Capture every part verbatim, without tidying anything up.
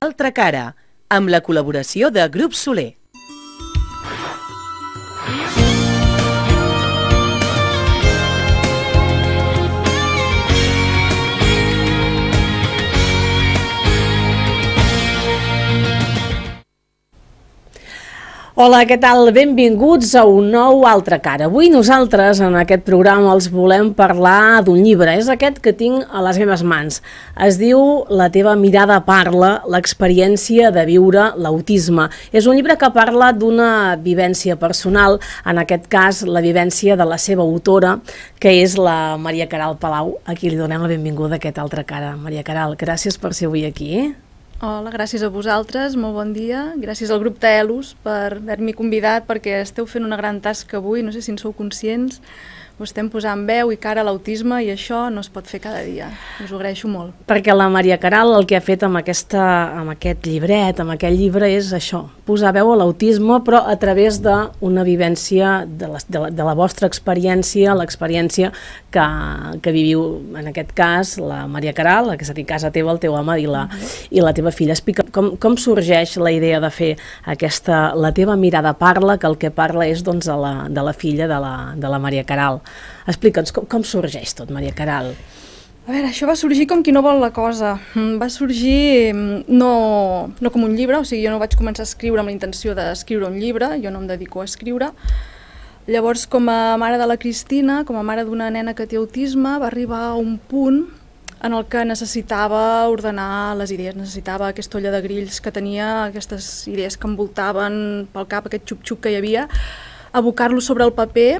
Altra cara, amb la col·laboració de Grup Soler. Hola, què tal? Benvinguts a un nou Altra cara. Avui nosaltres en aquest programa els volem parlar d'un llibre. És aquest que tinc a les meves mans. Es diu La teva mirada parla, l'experiència de viure l'autisme. És un llibre que parla d'una vivència personal, en aquest cas la vivència de la seva autora, que és la Maria Queralt Palau, a qui li donem la benvinguda a aquest Altra cara. Maria Queralt, gràcies per ser avui aquí. Hola, gràcies a vosaltres, molt bon dia. Gràcies al grup Taelus per haver-m'hi convidat, perquè esteu fent una gran tasca avui, no sé si en sou conscients, ho estem posant veu i cara a l'autisme i això no es pot fer cada dia. Us ho agraeixo molt. Perquè la Maria Queralt el que ha fet amb, aquesta, amb aquest llibret, amb aquest llibre, és això, posar veu a l'autisme, però a través d'una vivència de la, de, la, de la vostra experiència, l'experiència que, que viviu, en aquest cas, la Maria Queralt, que és a dir, casa teva, el teu home i la, uh-huh. i la teva filla. Explica com, com sorgeix la idea de fer aquesta, la teva mirada parla, que el que parla és doncs, de, la, de la filla de la, de la Maria Queralt. Explica'ns com, com sorgeix tot, Maria Queralt. A veure, això va sorgir com qui no vol la cosa. Va sorgir no, no com un llibre, o sigui, jo no vaig començar a escriure amb la intenció d'escriure un llibre, jo no em dedico a escriure. Llavors, com a mare de la Cristina, com a mare d'una nena que té autisme, va arribar a un punt en el que necessitava ordenar les idees, necessitava aquesta olla de grills que tenia, aquestes idees que envoltaven pel cap, aquest xup-xup que hi havia, abocar-lo sobre el paper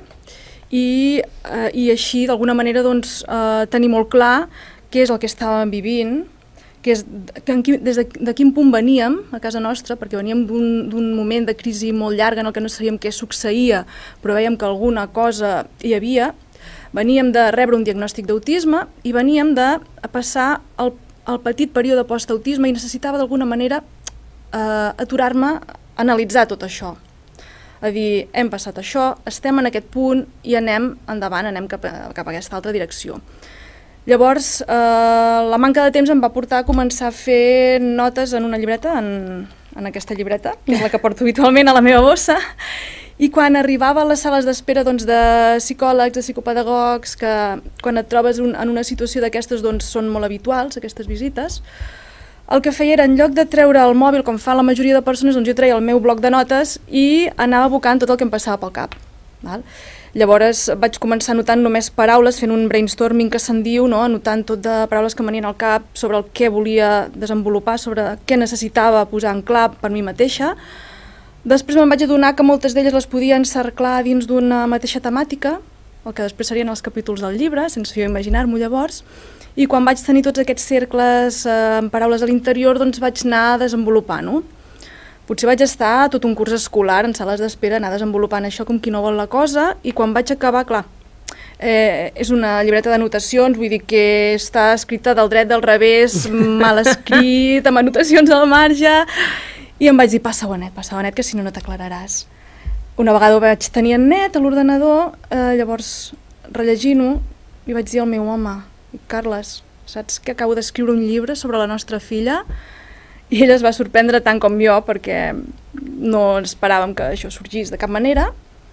i, eh, i així d'alguna manera doncs, eh, tenir molt clar què és el que estàvem vivint, que és, que, des de, de quin punt veníem a casa nostra, perquè veníem d'un moment de crisi molt llarga en el que no sabíem què succeïa, però veiem que alguna cosa hi havia. Veníem de rebre un diagnòstic d'autisme i veníem de passar el, el petit període post-autisme i necessitava d'alguna manera eh, aturar-me a analitzar tot això. A dir, hem passat això, estem en aquest punt i anem endavant, anem cap a, cap a aquesta altra direcció. Llavors, eh, la manca de temps em va portar a començar a fer notes en una llibreta, en, en aquesta llibreta, que és la que porto habitualment a la meva bossa, i quan arribava a les sales d'espera doncs, de psicòlegs, de psicopedagogs, que quan et trobes un, en una situació d'aquestes doncs, són molt habituals, aquestes visites, el que feia era, en lloc de treure el mòbil, com fa la majoria de persones, doncs jo treia el meu bloc de notes i anava abocant tot el que em passava pel cap. Val? Llavors vaig començar anotant només paraules, fent un brainstorming que se'n diu, no? Anotant tot de paraules que m'anien al cap sobre el que volia desenvolupar, sobre què necessitava posar en clar per mi mateixa. Després me'n vaig adonar que moltes d'elles les podia encerclar dins d'una mateixa temàtica, el que després serien els capítols del llibre, sense jo imaginar-m'ho llavors. I quan vaig tenir tots aquests cercles eh, amb paraules a l'interior, doncs vaig anar desenvolupant-ho. Potser vaig estar tot un curs escolar en sales d'espera, anar desenvolupant això com qui no vol la cosa, i quan vaig acabar, clar, eh, és una llibreta d'anotacions, vull dir que està escrita del dret, del revés, mal escrit, amb anotacions al marge, i em vaig dir, passa net, passa net, que si no no t'aclararàs. Una vegada ho vaig tenir en net a l'ordenador, eh, llavors rellegint-ho, li vaig dir al meu home, Carles, saps que acabo d'escriure un llibre sobre la nostra filla? I ell es va sorprendre tant com jo, perquè no esperàvem que això sorgís de cap manera.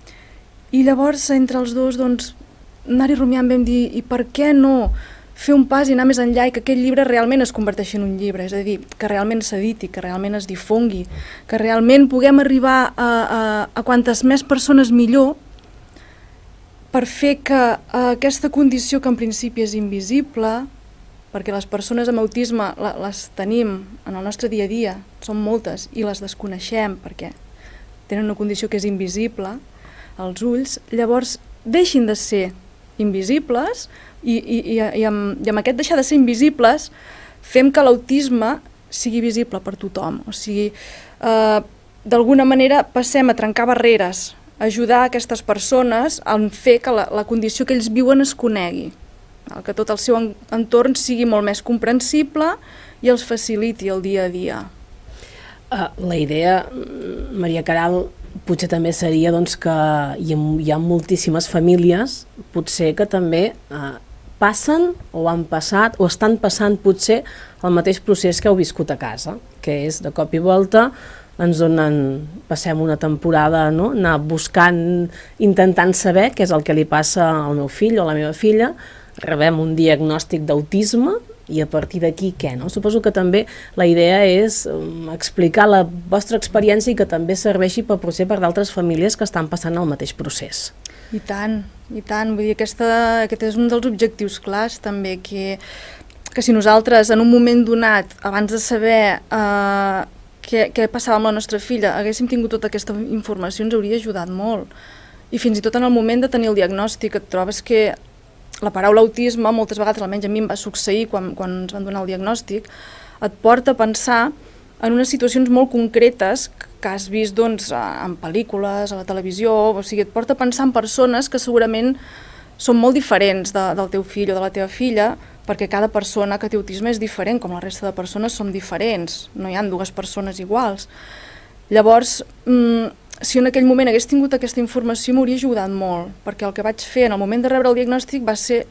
I llavors, entre els dos, doncs, anar-hi rumiant vam dir, i per què no fer un pas i anar més enllà i que aquest llibre realment es converteixi en un llibre, és a dir, que realment s'editi, que realment es difongui, que realment puguem arribar a, a, a quantes més persones millor, per fer que eh, aquesta condició que en principi és invisible, perquè les persones amb autisme les tenim en el nostre dia a dia, són moltes, i les desconeixem perquè tenen una condició que és invisible als ulls, llavors deixin de ser invisibles i, i, i, i, amb, i amb aquest deixar de ser invisibles fem que l'autisme sigui visible per tothom. O sigui, eh, d'alguna manera passem a trencar barreres, ajudar aquestes persones a fer que la, la condició que ells viuen es conegui, que tot el seu entorn sigui molt més comprensible i els faciliti el dia a dia. Uh, la idea, Maria Queralt, potser també seria doncs, que hi ha, hi ha moltíssimes famílies, potser que també uh, passen o han passat o estan passant potser el mateix procés que heu viscut a casa, que és de cop i volta ens donen, passem una temporada, no? Anar buscant, intentant saber què és el que li passa al meu fill o a la meva filla, rebem un diagnòstic d'autisme i a partir d'aquí què? No? Suposo que també la idea és um, explicar la vostra experiència i que també serveixi per, potser per d'altres famílies que estan passant el mateix procés. I tant, i tant. Vull dir, aquesta, aquest és un dels objectius clars també, que, que si nosaltres en un moment donat, abans de saber eh, què, què passava amb la nostra filla, haguéssim tingut tota aquesta informació, ens hauria ajudat molt. I fins i tot en el moment de tenir el diagnòstic et trobes que la paraula autisme, moltes vegades, almenys a mi em va succeir quan, quan ens van donar el diagnòstic, et porta a pensar en unes situacions molt concretes que has vist doncs, en pel·lícules, a la televisió, o sigui, et porta a pensar en persones que segurament són molt diferents de, del teu fill o de la teva filla, perquè cada persona que té autisme és diferent, com la resta de persones som diferents, no hi ha dues persones iguals. Llavors, mmm, si en aquell moment hagués tingut aquesta informació m'hauria ajudat molt, perquè el que vaig fer en el moment de rebre el diagnòstic va ser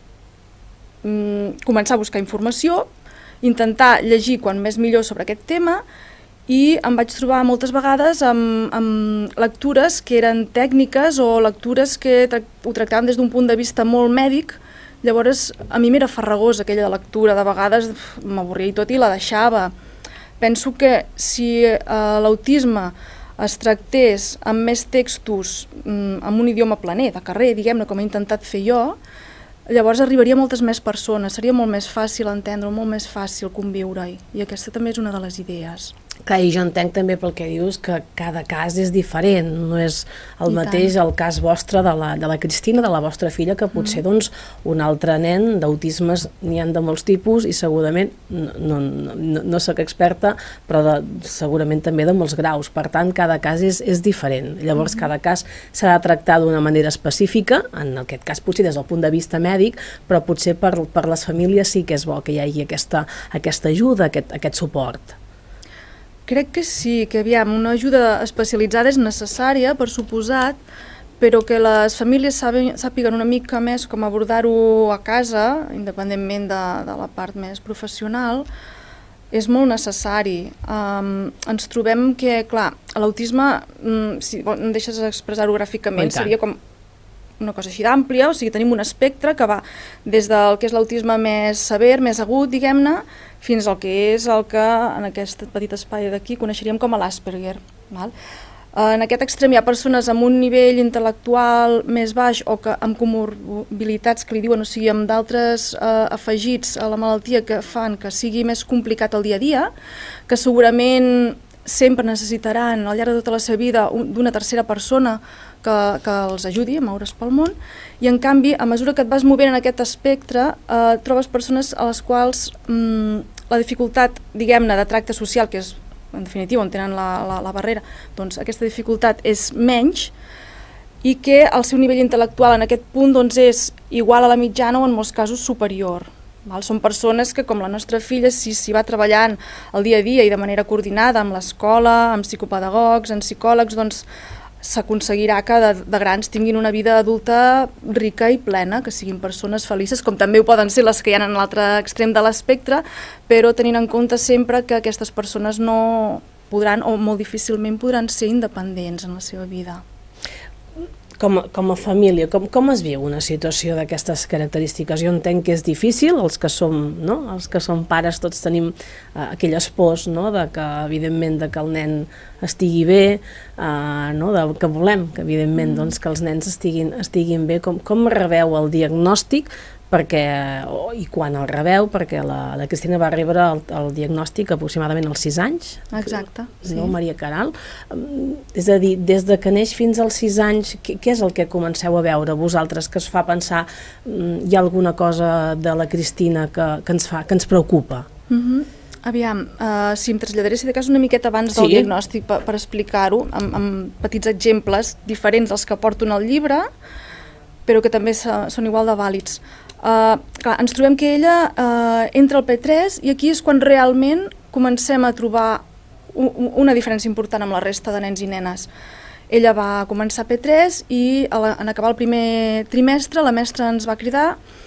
mm, començar a buscar informació, intentar llegir quan més millor sobre aquest tema i em vaig trobar moltes vegades amb, amb lectures que eren tècniques o lectures que tra ho tractaven des d'un punt de vista molt mèdic. Llavors a mi m'era farragosa aquella lectura, de vegades m'avorria i tot i la deixava. Penso que si eh, l'autisme es tractés amb més textos, amb un idioma planer, de carrer, diguem-ne, com he intentat fer jo, llavors arribaria a moltes més persones, seria molt més fàcil entendre-ho, molt més fàcil conviure-hi, i aquesta també és una de les idees. Clar, i jo entenc també pel que dius que cada cas és diferent, no és el I mateix tant. El cas vostre de la, de la Cristina, de la vostra filla, que potser mm. doncs, un altre nen d'autismes n'hi ha de molts tipus i segurament, no, no, no, no soc experta, però de, segurament també de molts graus, per tant cada cas és, és diferent, llavors mm. cada cas s'ha de tractar d'una manera específica, en aquest cas potser des del punt de vista mèdic, però potser per, per les famílies sí que és bo que hi hagi aquesta, aquesta ajuda, aquest, aquest suport. Crec que sí, que aviam, una ajuda especialitzada és necessària, per suposat, però que les famílies sàpiguen una mica més com abordar-ho a casa, independentment de, de la part més professional, és molt necessari. Um, ens trobem que, clar, l'autisme, um, si em deixes expressar-ho gràficament, seria com una cosa així d'àmplia, o sigui, tenim un espectre que va des del que és l'autisme més sever, més agut, diguem-ne, fins al que és el que en aquest petit espai d'aquí coneixeríem com a l'Asperger. En aquest extrem hi ha persones amb un nivell intel·lectual més baix o que amb comorbilitats que li diuen, o sigui, amb d'altres eh, afegits a la malaltia que fan que sigui més complicat el dia a dia, que segurament sempre necessitaran al llarg de tota la seva vida d'una tercera persona que, que els ajudi a moure's pel món, i en canvi, a mesura que et vas movent en aquest espectre, eh, trobes persones a les quals mm, la dificultat, diguem-ne, de tracte social, que és, en definitiva, on tenen la, la, la barrera, doncs aquesta dificultat és menys, i que el seu nivell intel·lectual en aquest punt doncs, és igual a la mitjana o en molts casos superior. Val? Són persones que, com la nostra filla, si s'hi va treballant el dia a dia i de manera coordinada amb l'escola, amb psicopedagogs, amb psicòlegs, doncs s'aconseguirà que de, de grans tinguin una vida adulta rica i plena, que siguin persones felices, com també ho poden ser les que hi ha en l'altre extrem de l'espectre, però tenint en compte sempre que aquestes persones no podran, o molt difícilment podran ser independents en la seva vida. Com a, com a família, com, com es viu una situació d'aquestes característiques? Jo entenc que és difícil, els que som, no? els que som pares tots tenim eh, aquelles pors, no? de que evidentment de que el nen estigui bé, eh, no? de, que volem que evidentment mm. doncs, que els nens estiguin, estiguin bé. Com, com rebeu el diagnòstic? Perquè, oh, i quan el rebeu, perquè la, la Cristina va rebre el, el diagnòstic aproximadament als sis anys. Exacte, sí. No, Maria Caral? És a dir, des de que neix fins als sis anys, què, què és el que comenceu a veure vosaltres que es fa pensar hi ha alguna cosa de la Cristina que, que, ens, fa, que ens preocupa? Mm-hmm. Aviam, uh, si em traslladaré, si de cas una miqueta abans del sí. diagnòstic per, per explicar-ho, amb, amb petits exemples diferents dels que porto en el llibre, però que també són igual de vàlids. Uh, clar, ens trobem que ella uh, entra al P tres i aquí és quan realment comencem a trobar un, una diferència important amb la resta de nens i nenes. Ella va començar P tres i a la, en acabar el primer trimestre la mestra ens va cridar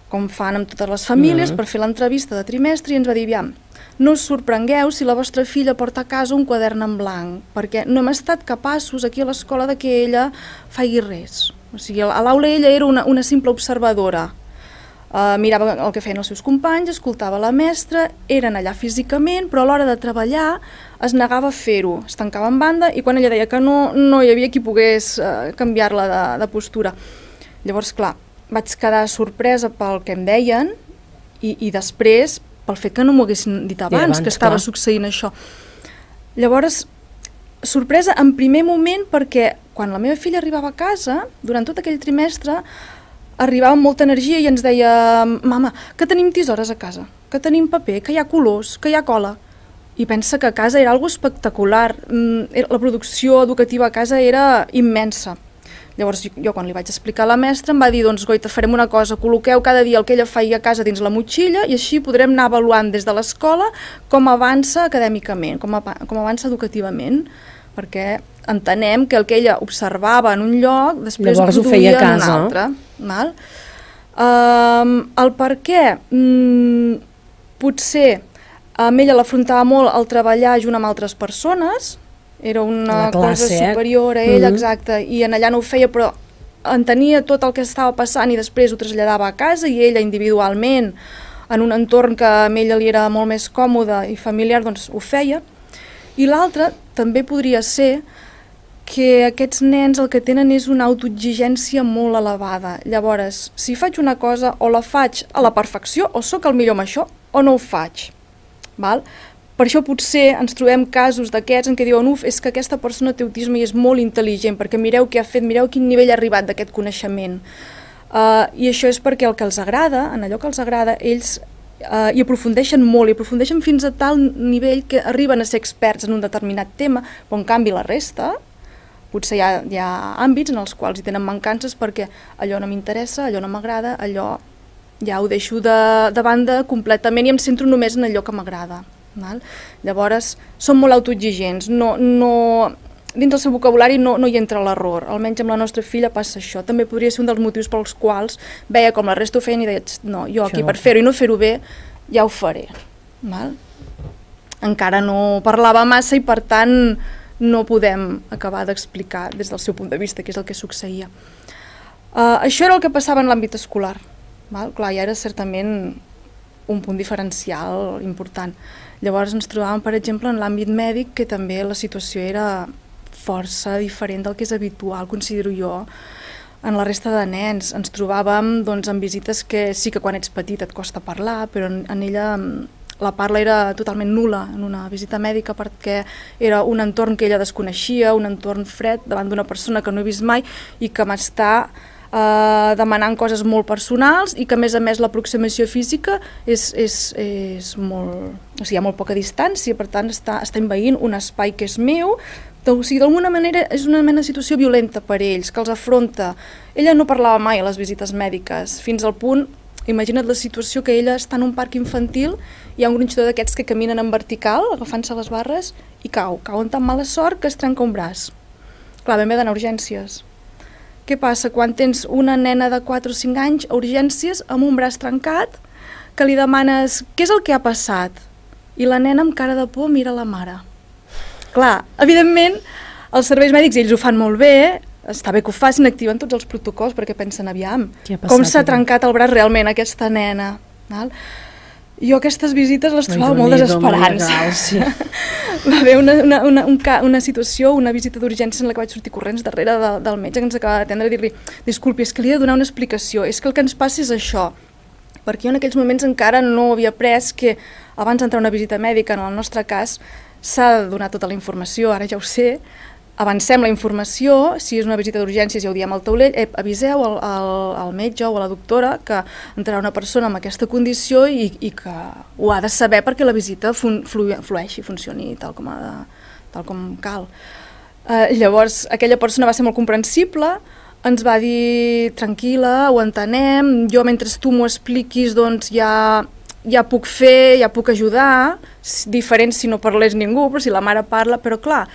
com fan amb totes les famílies, Mm. per fer l'entrevista de trimestre i ens va dir, aviam, no us sorprengueu si la vostra filla porta a casa un quadern en blanc, perquè no hem estat capaços aquí a l'escola de que ella faci res. O sigui, a l'aula ella era una, una simple observadora. Uh, mirava el que feien els seus companys, escoltava la mestra, eren allà físicament, però a l'hora de treballar es negava a fer-ho, es tancava en banda i quan ella deia que no, no hi havia qui pogués uh, canviar-la de, de postura. Llavors, clar, vaig quedar sorpresa pel que em deien i, i després pel fet que no m'ho haguessin dit abans, abans que estava clar. succeint això. Llavors, sorpresa en primer moment perquè quan la meva filla arribava a casa, durant tot aquell trimestre, arribava amb molta energia i ens deia, mama, que tenim tisores a casa, que tenim paper, que hi ha colors, que hi ha cola. I pensa que a casa era algo espectacular, la producció educativa a casa era immensa. Llavors jo quan li vaig explicar a la mestra em va dir, doncs Goita, farem una cosa, col·loqueu cada dia el que ella feia a casa dins la motxilla i així podrem anar avaluant des de l'escola com avança acadèmicament, com, com avança educativament, perquè entenem que el que ella observava en un lloc després Llavors ho produïa ho feia a en un casa. altre. Val? Um, el per què? Mm, potser amb ella l'afrontava molt el treballar junt amb altres persones, era una classe, cosa eh? superior a ella, Mm-hmm. exacte, i en allà no ho feia, però entenia tot el que estava passant i després ho traslladava a casa i ella individualment, en un entorn que a ella li era molt més còmode i familiar, doncs ho feia. I l'altre també podria ser que aquests nens el que tenen és una autoexigència molt elevada. Llavors, si faig una cosa, o la faig a la perfecció, o sóc el millor amb això, o no ho faig. Val? Per això potser ens trobem casos d'aquests en què diuen uf, és que aquesta persona té autisme i és molt intel·ligent, perquè mireu què ha fet, mireu quin nivell ha arribat d'aquest coneixement. Uh, I això és perquè el que els agrada, en allò que els agrada, ells uh, hi aprofundeixen molt, hi aprofundeixen fins a tal nivell que arriben a ser experts en un determinat tema, però en canvi la resta, potser hi ha, hi ha àmbits en els quals hi tenen mancances perquè allò no m'interessa, allò no m'agrada, allò ja ho deixo de, de banda completament i em centro només en allò que m'agrada. Val? Llavors, són molt autoexigents, no, no, dins del seu vocabulari no, no hi entra l'error, almenys amb la nostra filla passa això. També podria ser un dels motius pels quals veia com la resta ho feien i deia, no, jo aquí per fer-ho i no fer-ho bé ja ho faré. Val? Encara no parlava massa i per tant no podem acabar d'explicar des del seu punt de vista què és el que succeïa. Uh, això era el que passava en l'àmbit escolar. Val? Clar, ja era certament un punt diferencial important. Llavors ens trobàvem, per exemple, en l'àmbit mèdic, que també la situació era força diferent del que és habitual, considero jo, en la resta de nens. Ens trobàvem doncs, en visites que sí que quan ets petit et costa parlar, però en, en ella la parla era totalment nul·la en una visita mèdica perquè era un entorn que ella desconeixia, un entorn fred davant d'una persona que no he vist mai i que m'està Uh, demanant coses molt personals i que a més a més l'aproximació física és, és, és molt, o sigui, hi ha molt poca distància, per tant està, està envaint un espai que és meu, o sigui, d'alguna manera és una mena de situació violenta per ells, que els afronta. Ella no parlava mai a les visites mèdiques, fins al punt, imagina't la situació que ella està en un parc infantil, hi ha un gronxador d'aquests que caminen en vertical, agafant-se les barres, i cau, cau amb tan mala sort que es trenca un braç. Clar, ben bé d'anar a urgències. Què passa quan tens una nena de quatre o cinc anys a urgències amb un braç trencat que li demanes què és el que ha passat? I la nena amb cara de por mira la mare. Clar, evidentment, els serveis mèdics ells ho fan molt bé, està bé que ho facin, activen tots els protocols perquè pensen aviam com s'ha trencat el braç realment aquesta nena. Val? Jo aquestes visites les trobava molt desesperants. Sí. Va haver una, una, una, un ca, una situació, una visita d'urgència en la que vaig sortir corrents darrere de, del metge que ens acaba d'atendre i dir-li disculpi, és que li he de donar una explicació, és que el que ens passa és això, perquè jo en aquells moments encara no havia pres que abans d'entrar a una visita mèdica, en el nostre cas, s'ha de donar tota la informació, ara ja ho sé, avancem la informació, si és una visita d'urgències ja ho diem al taulell, eh, aviseu al, al, al metge o a la doctora que entrarà una persona amb aquesta condició i, i que ho ha de saber perquè la visita fun, flu, flueixi, funcioni tal com, ha de, tal com cal. Eh, llavors, aquella persona va ser molt comprensible, ens va dir tranquil·la, ho entenem, jo mentre tu m'ho expliquis doncs ja, ja puc fer, ja puc ajudar, diferent si no parlés ningú, però si la mare parla, però clar,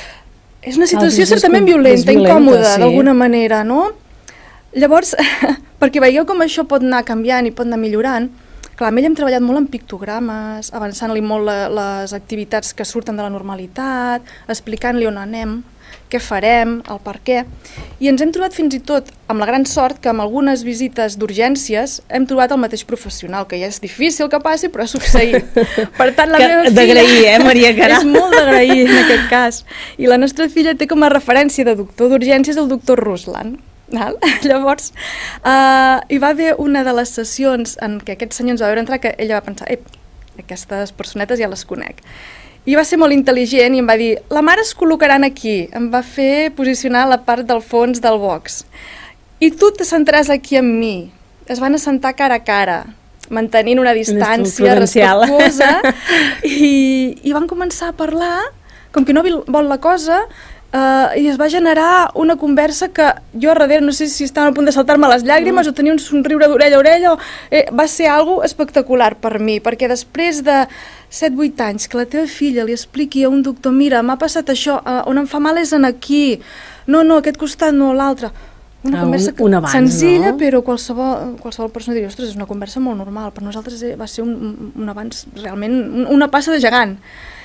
és una situació certament violenta, incòmoda, sí, d'alguna manera, no? Llavors, perquè veieu com això pot anar canviant i pot anar millorant. Clar, amb ell hem treballat molt en pictogrames, avançant-li molt la, les activitats que surten de la normalitat, explicant-li on anem, què farem, el per què. I ens hem trobat fins i tot amb la gran sort que amb algunes visites d'urgències hem trobat el mateix professional, que ja és difícil que passi, però ha succeït. Per tant, la meva filla... D'agrair, eh, Maria Caral? És molt d'agrair en aquest cas. I la nostra filla té com a referència de doctor d'urgències el doctor Ruslan. Val? Llavors, uh, hi va haver una de les sessions en què aquest senyor ens va veure entrar que ella va pensar, ep, aquestes personetes ja les conec. I va ser molt intel·ligent i em va dir, la mare es col·locaran aquí, em va fer posicionar la part del fons del box. I tu te sentaràs aquí amb mi. Es van assentar cara a cara, mantenint una distància respectuosa, i, i van començar a parlar, com que no vol la cosa, Uh, i es va generar una conversa que jo a darrere no sé si estaven a punt de saltar-me les llàgrimes mm. o tenia un somriure d'orella a orella, o, eh, va ser algo espectacular per mi, perquè després de set vuit anys que la teva filla li expliqui a un doctor, mira, m'ha passat això, uh, on em fa mal és en aquí, no, no, aquest costat no, l'altre. Una ah, conversa un, un abans, senzilla, no? Però qualsevol, qualsevol persona diria, ostres, és una conversa molt normal, per nosaltres va ser un, un, un abans realment, una passa de gegant.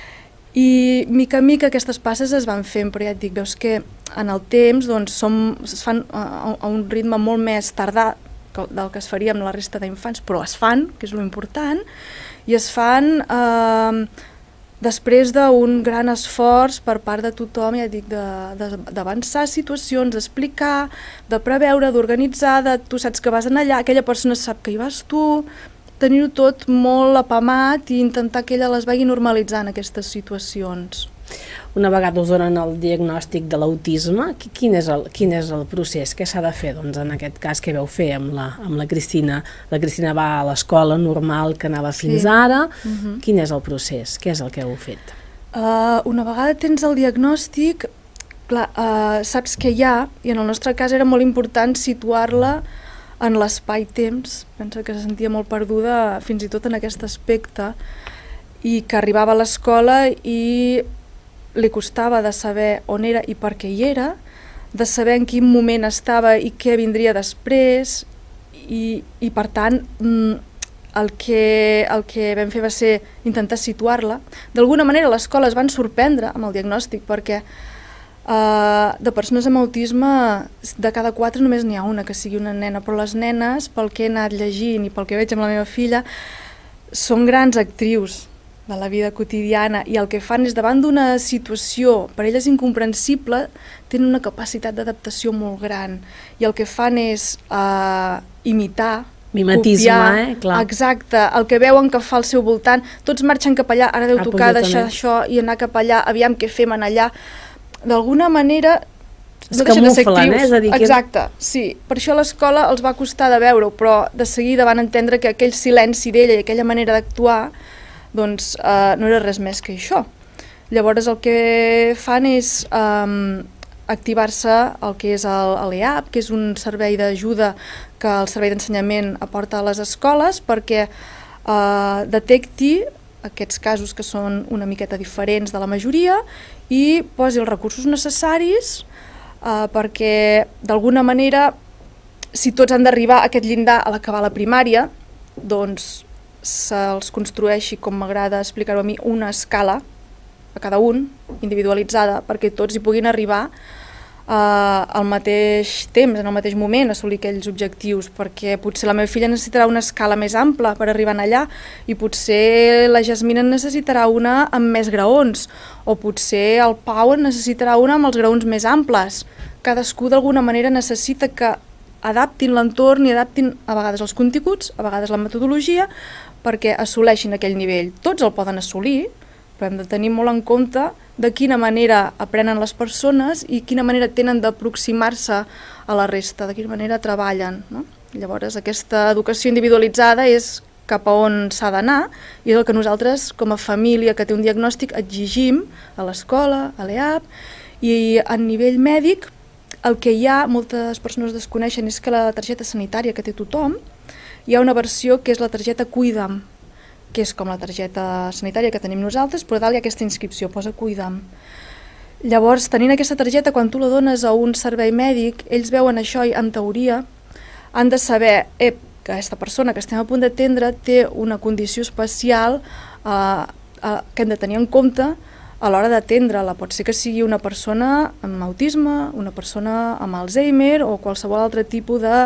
I mica a mica aquestes passes es van fent, però ja et dic, veus que en el temps doncs, som, es fan a, a un ritme molt més tardà del que es faria amb la resta d'infants, però es fan, que és lo important, i es fan eh, després d'un gran esforç per part de tothom, ja et dic, d'avançar situacions, d'explicar, de preveure, d'organitzar, de tu saps que vas allà, aquella persona sap que hi vas tu, tenir-ho tot molt apamat i intentar que ella les vagi normalitzant, aquestes situacions. Una vegada us donen el diagnòstic de l'autisme, quin, és el, quin és el procés? Què s'ha de fer? Doncs en aquest cas, què vau fer amb la, amb la Cristina? La Cristina va a l'escola normal que anava fins sí. ara. Uh-huh. Quin és el procés? Què és el que heu fet? Uh, una vegada tens el diagnòstic, clar, uh, saps què hi ha, i en el nostre cas era molt important situar-la en l'espai-temps. Pensa que se sentia molt perduda fins i tot en aquest aspecte, i que arribava a l'escola i li costava de saber on era i per què hi era, de saber en quin moment estava i què vindria després, i, i per tant el que, el que vam fer va ser intentar situar-la. D'alguna manera l'escola es van sorprendre amb el diagnòstic, perquè Uh, de persones amb autisme, de cada quatre només n'hi ha una que sigui una nena, però les nenes, pel que he anat llegint i pel que veig amb la meva filla, són grans actrius de la vida quotidiana, i el que fan és, davant d'una situació per elles incomprensible, tenen una capacitat d'adaptació molt gran, i el que fan és uh, imitar, mimetisme, copiar, eh? Clar. Exacte, el que veuen que fa al seu voltant, tots marxen cap allà, ara deu ah, tocar deixar això i anar cap allà, aviam què fem en allà. D'alguna manera no deixen de ser actius. Eh? Exacte, sí. Per això a l'escola els va costar de veure-ho, però de seguida van entendre que aquell silenci d'ella i aquella manera d'actuar doncs eh, no era res més que això. Llavors el que fan és eh, activar-se el que és l'E A P, que és un servei d'ajuda que el Servei d'Ensenyament aporta a les escoles perquè eh, detecti aquests casos que són una miqueta diferents de la majoria i posi els recursos necessaris eh, perquè d'alguna manera, si tots han d'arribar a aquest llindar a l'acabar la primària, doncs se'ls construeixi, com m'agrada explicar-ho a mi, una escala a cada un, individualitzada, perquè tots hi puguin arribar Uh, al mateix temps, en el mateix moment, assolir aquells objectius, perquè potser la meva filla necessitarà una escala més ampla per arribar allà i potser la Jasmina necessitarà una amb més graons, o potser el Pau necessitarà una amb els graons més amples. Cadascú d'alguna manera necessita que adaptin l'entorn i adaptin a vegades els continguts, a vegades la metodologia, perquè assoleixin aquell nivell. Tots el poden assolir, però hem de tenir molt en compte de quina manera aprenen les persones i quina manera tenen d'aproximar-se a la resta, de quina manera treballen, no? Llavors aquesta educació individualitzada és cap a on s'ha d'anar i és el que nosaltres com a família que té un diagnòstic exigim a l'escola, a l'E A P, i a nivell mèdic el que hi ha, moltes persones desconeixen, és que la targeta sanitària que té tothom, hi ha una versió que és la targeta Cuida'm, que és com la targeta sanitària que tenim nosaltres, però dalt hi ha aquesta inscripció, posa Cuida'm. Llavors, tenint aquesta targeta, quan tu la dones a un servei mèdic, ells veuen això i, en teoria, han de saber eh, que aquesta persona que estem a punt d'atendre té una condició especial eh, eh, que hem de tenir en compte a l'hora d'atendre-la. Pot ser que sigui una persona amb autisme, una persona amb Alzheimer o qualsevol altre tipus de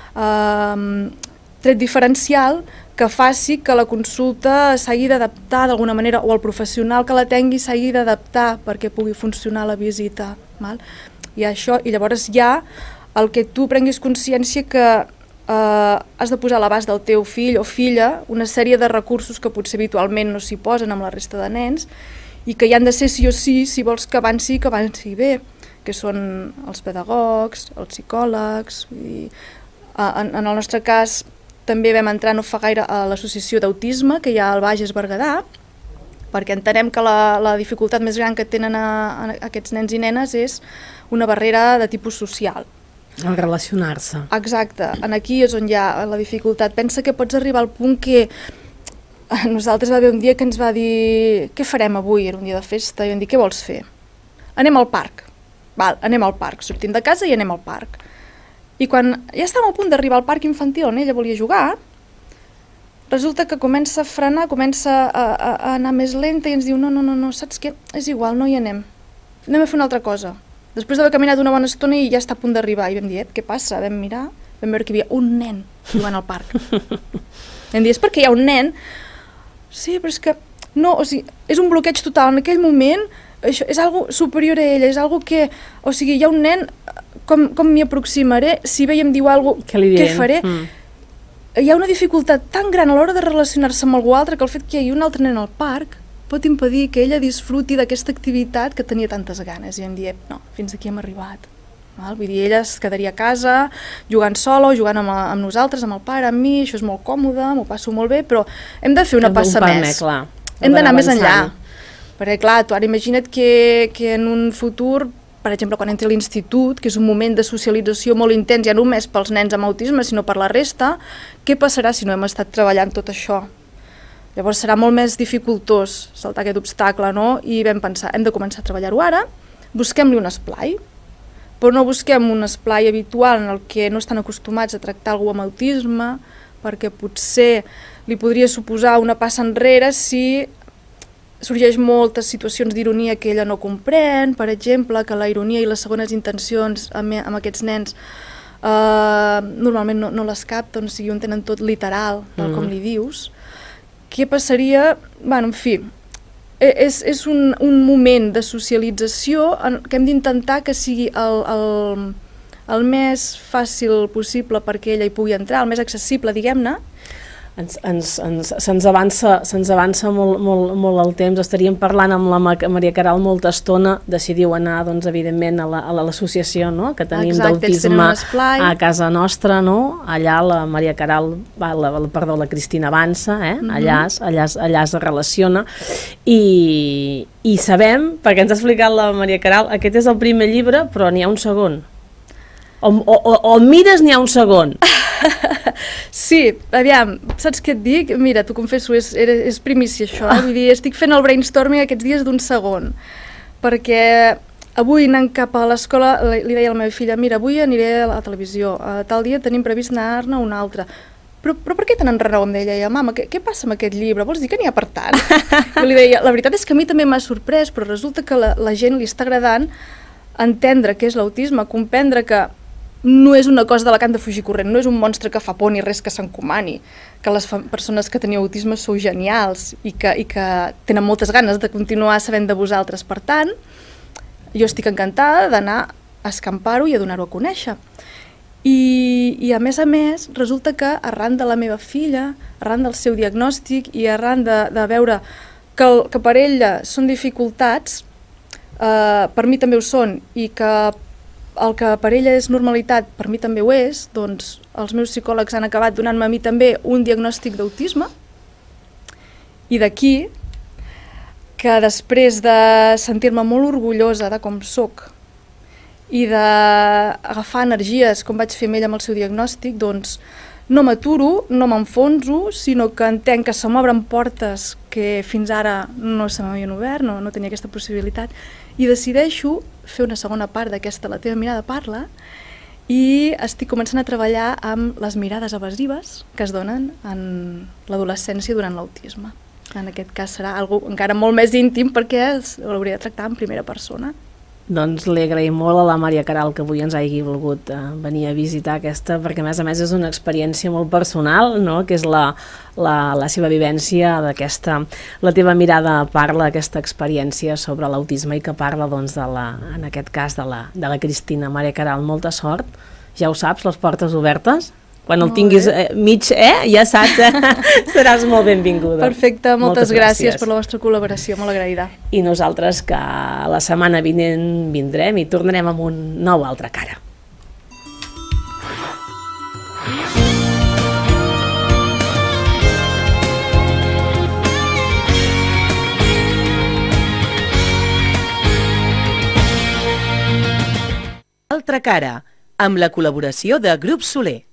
eh, tret diferencial que faci que la consulta s'hagi d'adaptar d'alguna manera, o el professional que la tingui s'hagi d'adaptar perquè pugui funcionar la visita. Val? I, això, I llavors ja el que tu prenguis consciència que eh, has de posar a l'abast del teu fill o filla una sèrie de recursos que potser habitualment no s'hi posen amb la resta de nens i que hi han de ser sí o sí si vols que avanci que avanci bé, que són els pedagogs, els psicòlegs. Vull dir, en, en el nostre cas també vam entrar no fa gaire a l'associació d'autisme que hi ha al Bages Berguedà, perquè entenem que la, la dificultat més gran que tenen a, a aquests nens i nenes és una barrera de tipus social. El relacionar-se. Exacte, en aquí és on hi ha la dificultat. Pensa que pots arribar al punt que nosaltres va haver un dia que ens va dir què farem avui, era un dia de festa, i vam dir què vols fer? Anem al parc. Val, anem al parc, sortim de casa i anem al parc. I quan ja estàvem a punt d'arribar al parc infantil on ella volia jugar, resulta que comença a frenar, comença a, a, a anar més lenta i ens diu no, no, no, no, saps què? És igual, no hi anem. Anem a fer una altra cosa. Després d'haver caminat una bona estona i ja està a punt d'arribar. I vam dir, què passa? Vam mirar, vam veure que hi havia un nen jugant al parc. Vam dir, és perquè hi ha un nen? Sí, però és que no, o sigui, és un bloqueig total. En aquell moment això és algo superior a ella, és algo que, o sigui, hi ha un nen, com, com m'hi aproximaré, si ve i em diu alguna cosa, què faré? Mm. Hi ha una dificultat tan gran a l'hora de relacionar-se amb algú altre que el fet que hi hagi un altre nen al parc pot impedir que ella disfruti d'aquesta activitat que tenia tantes ganes. I em diem, no, fins aquí hem arribat. Val? Vull dir, ella es quedaria a casa jugant sola o jugant amb, amb nosaltres, amb el pare, amb mi, això és molt còmode, m'ho passo molt bé, però hem de fer una passa més. Clar. Hem d'anar més enllà. Perquè, clar, tu ara imagina't que, que en un futur, per exemple, quan entri a l'institut, que és un moment de socialització molt intens, ja no només pels nens amb autisme, sinó per la resta, què passarà si no hem estat treballant tot això? Llavors serà molt més dificultós saltar aquest obstacle, no? I vam pensar, hem de començar a treballar-ho ara, busquem-li un esplai, però no busquem un esplai habitual en el que no estan acostumats a tractar algú amb autisme, perquè potser li podria suposar una passa enrere si sorgeix moltes situacions d'ironia que ella no comprèn, per exemple, que la ironia i les segones intencions amb, amb aquests nens eh, normalment no, no les capten, o sigui, ho tenen tot literal, tal com li dius. Què passaria? Bueno, en fi, és, és un, un moment de socialització en, que hem d'intentar que sigui el, el, el més fàcil possible perquè ella hi pugui entrar, el més accessible, diguem-ne. Ens, ens, ens, se'ns avança, se'ns avança molt, molt, molt el temps. Estaríem parlant amb la Maria Queralt molta estona. Decidiu anar, doncs, evidentment, a l'associació, no? Que tenim d'autisme a casa nostra, no? Allà la Maria Queralt, la, la, perdó, la Cristina Avança, eh? Mm-hmm. allà, allà, allà es relaciona. I, I sabem, perquè ens ha explicat la Maria Queralt, aquest és el primer llibre, però n'hi ha un segon. O, o, o, o mires n'hi ha un segon. Sí, aviam, saps què et dic? Mira, t'ho confesso, és, és primícia això, eh? Vull dir, estic fent el brainstorming aquests dies d'un segon, perquè avui anant cap a l'escola li deia a la meva filla, mira, avui aniré a la televisió, a tal dia tenim previst anar-ne a un altre. Però, però per què te n'enreneu? Em deia, mama, què, què passa amb aquest llibre? Vols dir que n'hi ha per tant? Jo li deia, la veritat és que a mi també m'ha sorprès, però resulta que la, la gent li està agradant entendre què és l'autisme, comprendre que no és una cosa de la que han de fugir corrent, no és un monstre que fa por ni res que s'encomani, que les persones que teniu autisme sou genials i que, i que tenen moltes ganes de continuar sabent de vosaltres. Per tant, jo estic encantada d'anar a escampar-ho i a donar-ho a conèixer. I, I a més a més, resulta que arran de la meva filla, arran del seu diagnòstic i arran de, de veure que, el, que per ella són dificultats, eh, per mi també ho són, i que el que per ella és normalitat, per mi també ho és, doncs els meus psicòlegs han acabat donant-me a mi també un diagnòstic d'autisme. I d'aquí que després de sentir-me molt orgullosa de com soc i d'agafar energies com vaig fer amb ella amb el seu diagnòstic, doncs no m'aturo, no m'enfonso, sinó que entenc que se m'obren portes que fins ara no se m'havien obert, no, no tenia aquesta possibilitat, i decideixo fer una segona part d'aquesta La teva mirada parla i estic començant a treballar amb les mirades evasives que es donen en l'adolescència durant l'autisme. En aquest cas serà algo encara molt més íntim perquè l'hauria de tractar en primera persona. Doncs li agraïm molt a la Maria Queralt que avui ens hagi volgut eh, venir a visitar aquesta, perquè a més a més és una experiència molt personal, no? Que és la, la, la seva vivència d'aquesta, la teva mirada parla d'aquesta experiència sobre l'autisme i que parla, doncs, de la, en aquest cas de la, de la Cristina. Maria Queralt, molta sort, ja ho saps, les portes obertes. Quan el tinguis eh, mig, eh, ja saps, eh? Seràs molt benvinguda. Perfecte, moltes, moltes gràcies. gràcies per la vostra col·laboració, molt agraïda. I nosaltres que la setmana vinent vindrem i tornarem amb un nou altre cara. Altra cara, amb la col·laboració de Grup Soler.